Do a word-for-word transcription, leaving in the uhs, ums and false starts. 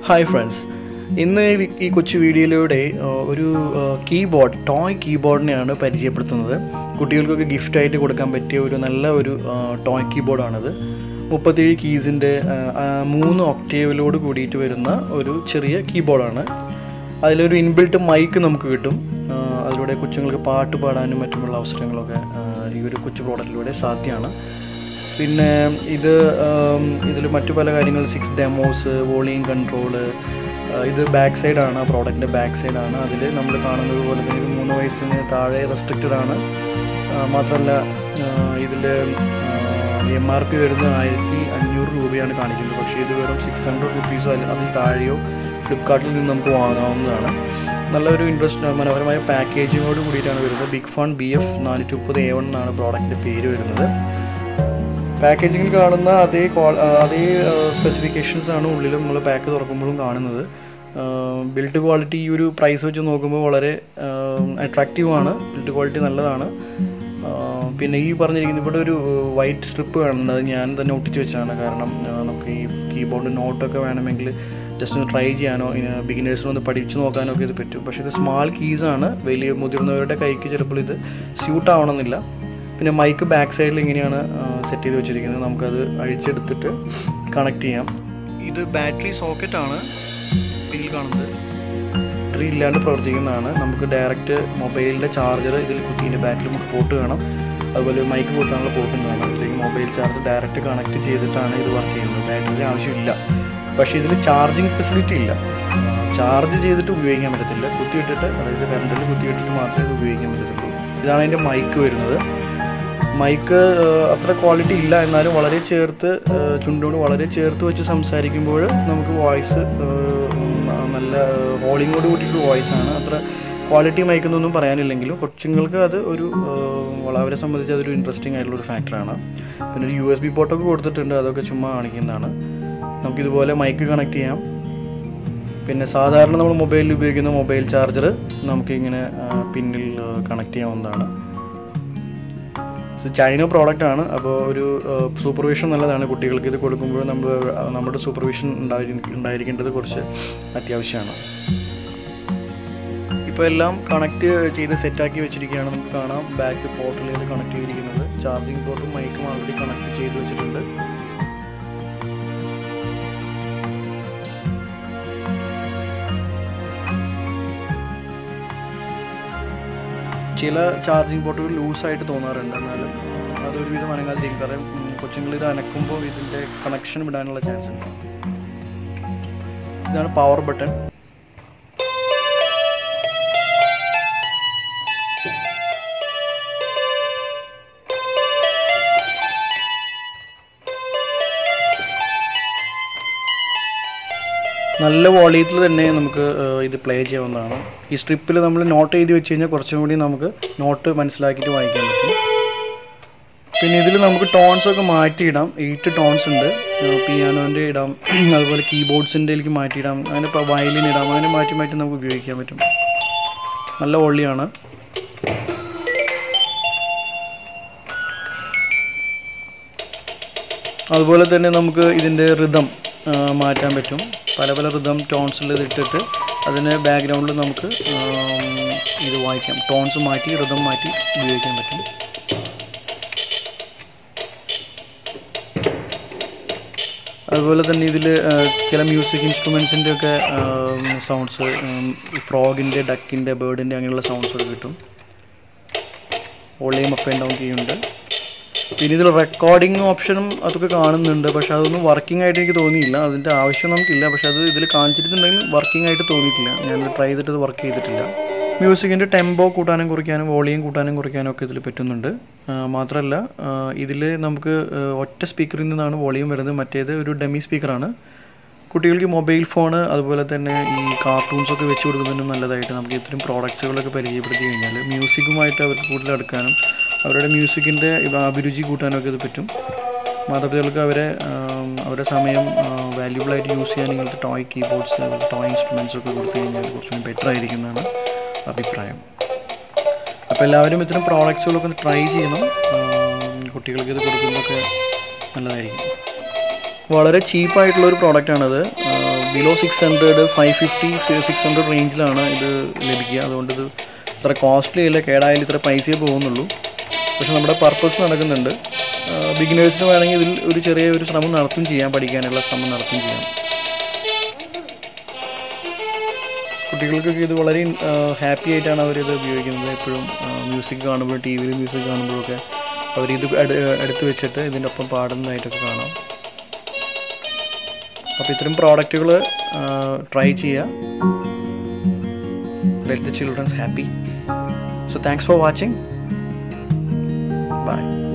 Hi friends, ഇന്ന് ഈ കൊച്ചു വീഡിയോയിലൂടെ ഒരു കീബോർഡ് ടോയ് കീബോർഡിനെയാണ് പരിചയപ്പെടുത്തുന്നത്. കുട്ടികൾക്കൊക്കെ ഗിഫ്റ്റായിട്ട് കൊടുക്കാൻ പറ്റിയ ഒരു നല്ല ഒരു ടോയ് കീബോർഡാണിത്. മുപ്പത്തേഴ് കീസിൻ്റെ മൂന്ന് ഒക്ടേവിലോട് കൂടിയിട്ട് വരുന്ന ഒരു ചെറിയ കീബോർഡാണ്. അതിലൊരു ഇൻബിൽട്ട് മൈക്ക് നമുക്ക് കിട്ടും. അതിലൂടെ കൊച്ചുങ്ങൾക്ക് പാട്ട് പാടാനും മറ്റുമുള്ള അവസരങ്ങളൊക്കെ ഈ ഒരു കൊച്ചു പ്രോഡക്റ്റിലൂടെ സാധ്യമാണ്. പിന്നെ ഇത് ഇതിൽ മറ്റു പല കാര്യങ്ങൾ, സിക്സ് ഡെമോസ്, വോളിയം കൺട്രോള്, ഇത് ബാക്ക് സൈഡാണ്, പ്രോഡക്റ്റിൻ്റെ ബാക്ക് സൈഡാണ്. അതിൽ നമ്മൾ കാണുന്നത് പോലെ തന്നെ ഇത് മൂന്ന് വയസ്സിന് താഴെ റെസ്ട്രിക്റ്റഡ് ആണ്. മാത്രമല്ല ഇതിൽ എം ആർ പി വരുന്നത് ആയിരത്തി അഞ്ഞൂറ് രൂപയാണ് കാണിക്കുന്നത്. പക്ഷേ ഇത് വെറും സിക്സ് ഹൺഡ്രഡ് റുപ്പീസോ അല്ല അതിൽ താഴെയോ ഫ്ലിപ്കാർട്ടിൽ നിന്ന് നമുക്ക് വാങ്ങാവുന്നതാണ്. നല്ലൊരു ഇൻട്രസ്റ്റ് മനോഹരമായ പാക്കേജിങ്ങോട് കൂടിയിട്ടാണ് വരുന്നത്. ബിഗ് ഫോൺ ബി എഫ് നാനൂറ്റി മുപ്പത് എ വൺ എന്നാണ് പ്രോഡക്റ്റിൻ്റെ പേര് വരുന്നത്. പാക്കേജിങ്ങിൽ കാണുന്ന അതേ ക്വാൾ അതേ സ്പെസിഫിക്കേഷൻസ് ആണ് ഉള്ളിലും നമ്മൾ പാക്ക് തുറക്കുമ്പോഴും കാണുന്നത്. ബിൽഡ് ക്വാളിറ്റി ഈ ഒരു പ്രൈസ് വെച്ച് നോക്കുമ്പോൾ വളരെ അട്രാക്റ്റീവാണ്. ബിൽഡ് ക്വാളിറ്റി നല്ലതാണ്. പിന്നെ ഈ പറഞ്ഞിരിക്കുന്ന ഇവിടെ ഒരു വൈറ്റ് സ്ട്രിപ്പ് കാണുന്നത് ഞാൻ തന്നെ ഒട്ടിച്ച് വെച്ചാണ്. കാരണം നമുക്ക് ഈ കീബോർഡ് നോട്ടൊക്കെ വേണമെങ്കിൽ ജസ്റ്റ് ഒന്ന് ട്രൈ ചെയ്യാനോ ബിഗിനേഴ്സിനൊന്ന് പഠിച്ചു നോക്കാനോ ഒക്കെ ഇത് പറ്റും. പക്ഷേ ഇത് സ്മാൾ കീസാണ്. വലിയ മുതിർന്നവരുടെ കൈക്ക് ചിലപ്പോൾ ഇത് സ്യൂട്ട് ആവണമെന്നില്ല. പിന്നെ മൈക്ക് ബാക്ക് സൈഡിൽ ഇങ്ങനെയാണ് സെറ്റ് ചെയ്ത് വെച്ചിരിക്കുന്നത്. നമുക്കത് അഴിച്ചെടുത്തിട്ട് കണക്ട് ചെയ്യാം. ഇത് ബാറ്ററി സോക്കറ്റാണ് പിന്നിൽ കാണുന്നത്. ബാറ്ററി ഇല്ലാണ്ട് പ്രവർത്തിക്കുന്നതാണ്. നമുക്ക് ഡയറക്റ്റ് മൊബൈലിൻ്റെ ചാർജർ ഇതിൽ കുത്തിൻ്റെ ബാറ്ററി നമുക്ക് പോർട്ട് കാണാം. അതുപോലെ മൈക്ക് കൂട്ടാനുള്ള പോർട്ടും കാണാം. ഇതിലേക്ക് മൊബൈൽ ചാർജർ ഡയറക്റ്റ് കണക്ട് ചെയ്തിട്ടാണ് ഇത് വർക്ക് ചെയ്യുന്നത്. ബാറ്ററിയുടെ ആവശ്യമില്ല. പക്ഷേ ഇതിൽ ചാർജിങ് ഫെസിലിറ്റി ഇല്ല. ചാർജ് ചെയ്തിട്ട് ഉപയോഗിക്കാൻ പറ്റത്തില്ല. കുത്തിയിട്ടിട്ട്, അതായത് കറണ്ടിൽ കുത്തിയിട്ടിട്ട് മാത്രമേ ഇത് ഉപയോഗിക്കാൻ പറ്റത്തുള്ളൂ. ഇതാണ് അതിൻ്റെ മൈക്ക് വരുന്നത്. മൈക്ക് അത്ര ക്വാളിറ്റി ഇല്ല, എന്നാലും വളരെ ചേർത്ത് ചുണ്ടോട് വളരെ ചേർത്ത് വെച്ച് സംസാരിക്കുമ്പോൾ നമുക്ക് വോയിസ് നല്ല ഹോളിങ്ങോട് കൂട്ടിയിട്ട് വോയിസാണ്. അത്ര ക്വാളിറ്റി മൈക്കെന്നൊന്നും പറയാനില്ലെങ്കിലും കൊച്ചുങ്ങൾക്ക് അത് ഒരു അവരെ സംബന്ധിച്ച് അതൊരു ഇൻട്രസ്റ്റിംഗ് ആയിട്ടുള്ളൊരു ഫാക്ടറാണ്. പിന്നെ ഒരു യു എസ് ബി പോർട്ടൊക്കെ കൊടുത്തിട്ടുണ്ട്. അതൊക്കെ ചുമ്മാ കാണിക്കുന്നതാണ്. നമുക്കിതുപോലെ മൈക്ക് കണക്ട് ചെയ്യാം. പിന്നെ സാധാരണ നമ്മൾ മൊബൈലിൽ ഉപയോഗിക്കുന്ന മൊബൈൽ ചാർജർ നമുക്കിങ്ങനെ പിന്നിൽ കണക്ട് ചെയ്യാവുന്നതാണ്. ചൈന പ്രോഡക്റ്റ് ആണ്. അപ്പോൾ ഒരു സൂപ്പർവിഷൻ നല്ലതാണ്. കുട്ടികൾക്ക് ഇത് കൊടുക്കുമ്പോൾ നമ്മൾ നമ്മുടെ സൂപ്പർവിഷൻ ഉണ്ടായി ഉണ്ടായിരിക്കേണ്ടത് കുറച്ച് അത്യാവശ്യമാണ്. ഇപ്പോൾ എല്ലാം കണക്ട് ചെയ്ത് സെറ്റാക്കി വെച്ചിരിക്കുകയാണ്. നമുക്ക് കാണാം ബാക്ക് പോർട്ടിൽ ഇത് കണക്ട് ചെയ്തിരിക്കുന്നത്. ചാർജിങ് പോർട്ടും മൈക്കും ആൾറെഡി കണക്ട് ചെയ്ത് വെച്ചിട്ടുണ്ട്. ചില ചാർജിങ് പോർട്ടുകൾ ലൂസായിട്ട് തോന്നാറുണ്ട്. എന്നാലും അതൊരുവിധം അനങ്ങാതിരിക്കും. കാരണം കൊച്ചുങ്ങൾ ഇത് അനക്കുമ്പോൾ ഇതിൻ്റെ കണക്ഷൻ വിടാനുള്ള ചാൻസ് ഉണ്ട്. ഇതാണ് പവർ ബട്ടൺ. നല്ല വോളിയത്തിൽ തന്നെ നമുക്ക് ഇത് പ്ലേ ചെയ്യാവുന്നതാണ്. ഈ സ്ട്രിപ്പിൽ നമ്മൾ നോട്ട് എഴുതി വെച്ച് കഴിഞ്ഞാൽ കുറച്ചും കൂടി നമുക്ക് നോട്ട് മനസ്സിലാക്കിയിട്ട് വായിക്കാൻ പറ്റും. പിന്നെ ഇതിൽ നമുക്ക് ടോൺസ് ഒക്കെ മാറ്റിയിടാം. എയ്റ്റ് ടോൺസ് ഉണ്ട്. പിയാനോൻ്റെ ഇടാം, അതുപോലെ കീബോർഡ്സിൻ്റെയിലേക്ക് മാറ്റിയിടാം, അങ്ങനെ ഇപ്പോൾ വയലിൻ ഇടാം. അങ്ങനെ മാറ്റി മാറ്റി നമുക്ക് ഉപയോഗിക്കാൻ പറ്റും. നല്ല വോളിയാണ്. അതുപോലെ തന്നെ നമുക്ക് ഇതിൻ്റെ റിതം മാറ്റാൻ പറ്റും. പല പല റിതം ടോൺസിൽ ഇതിട്ടിട്ട് അതിന് ബാക്ക്ഗ്രൗണ്ടിൽ നമുക്ക് ഇത് വായിക്കാം. ടോൺസ് മാറ്റി റിതം മാറ്റി ഉപയോഗിക്കാൻ പറ്റും. അതുപോലെ തന്നെ ഇതിൽ ചില മ്യൂസിക് ഇൻസ്ട്രുമെൻസിൻ്റെ ഒക്കെ സൗണ്ട്സ്, ഫ്രോഗിൻ്റെ, ഡക്കിൻ്റെ, ബേർഡിൻ്റെ അങ്ങനെയുള്ള സൗണ്ട്സൊക്കെ കിട്ടും. വോളിയം അപ്പ് ആൻഡ് ഡൗൺ ചെയ്യുന്നുണ്ട്. പിന്നെ ഇതിൽ റെക്കോർഡിംഗ് ഓപ്ഷനും അതൊക്കെ കാണുന്നുണ്ട്. പക്ഷേ അതൊന്നും വർക്കിംഗ് ആയിട്ട് എനിക്ക് തോന്നിയില്ല. അതിൻ്റെ ആവശ്യം നമുക്കില്ല. പക്ഷേ അത് ഇതിൽ കാണിച്ചിട്ടുണ്ടെങ്കിൽ വർക്കിംഗ് ആയിട്ട് തോന്നിയിട്ടില്ല. ഞാനത് ട്രൈ ചെയ്തിട്ട് അത് വർക്ക് ചെയ്തിട്ടില്ല. മ്യൂസിക്കിൻ്റെ ടെമ്പോ കൂട്ടാനും കുറയ്ക്കാനും വോളിയം കൂട്ടാനും കുറയ്ക്കാനും ഒക്കെ ഇതിൽ പറ്റുന്നുണ്ട്. മാത്രമല്ല ഇതിൽ നമുക്ക് ഒറ്റ സ്പീക്കറിൽ നിന്നാണ് വോളിയം വരുന്നത്. മറ്റേത് ഒരു ഡെമി സ്പീക്കറാണ്. കുട്ടികൾക്ക് മൊബൈൽ ഫോണ് അതുപോലെ തന്നെ ഈ കാർട്ടൂൺസൊക്കെ വെച്ച് കൊടുക്കുന്നതിനും നല്ലതായിട്ട് നമുക്ക് ഇത്തരം പ്രോഡക്ട്സുകളൊക്കെ പരിചയപ്പെടുത്തി കഴിഞ്ഞാൽ മ്യൂസിക്കുമായിട്ട് അവർക്ക് കൂടുതൽ അടുക്കാനും അവരുടെ മ്യൂസിക്കിൻ്റെ അഭിരുചി കൂട്ടാനൊക്കെ ഇത് പറ്റും. മാതാപിതാക്കൾക്ക് അവരെ അവരുടെ സമയം വാല്യുബിളായിട്ട് യൂസ് ചെയ്യാൻ ഇങ്ങനത്തെ ടോയ് കീബോർഡ്സ്, ടോയ് ഇൻസ്ട്രുമെൻറ്റ്സ് ഒക്കെ കൊടുത്തു കഴിഞ്ഞാൽ കുറച്ചുകൂടി ബെറ്റർ ആയിരിക്കുന്നതാണ് അഭിപ്രായം. അപ്പോൾ എല്ലാവരും ഇത്തരം പ്രോഡക്ട്സുകളൊക്കെ ഒന്ന് ട്രൈ ചെയ്യണം. കുട്ടികൾക്ക് ഇത് കൊടുക്കുന്നതൊക്കെ നല്ലതായിരിക്കും. വളരെ ചീപ്പായിട്ടുള്ളൊരു പ്രോഡക്റ്റാണത്. Below six hundred five fifty six hundred റേഞ്ചിലാണ് ഇത് ലഭിക്കുക. അതുകൊണ്ട് ഇത് ഇത്ര കോസ്റ്റ്ലി അല്ല, കേടായാലും ഇത്ര പൈസയെ പോകുന്നുള്ളൂ. പക്ഷെ നമ്മുടെ പർപ്പസ് നടക്കുന്നുണ്ട്. ബിഗിനേഴ്സിന് വേണമെങ്കിൽ ഇതിൽ ഒരു ചെറിയ ഒരു ശ്രമം നടത്തും ചെയ്യാം, പഠിക്കാനുള്ള ശ്രമം നടത്തും ചെയ്യാം. കുട്ടികൾക്കൊക്കെ ഇത് വളരെ ഹാപ്പി ആയിട്ടാണ് അവരിത് ഉപയോഗിക്കുന്നത്. എപ്പോഴും മ്യൂസിക് കാണുമ്പോഴും ടി വിയിൽ മ്യൂസിക് കാണുമ്പോഴൊക്കെ അവരിത് എടുത്ത് വെച്ചിട്ട് ഇതിൻ്റെ ഒപ്പം പാടുന്നതായിട്ടൊക്കെ കാണാം. അപ്പോൾ ഇത്തരം പ്രോഡക്റ്റുകൾ ട്രൈ ചെയ്യുക. Let the childrens happy. So thanks for watching. Bye.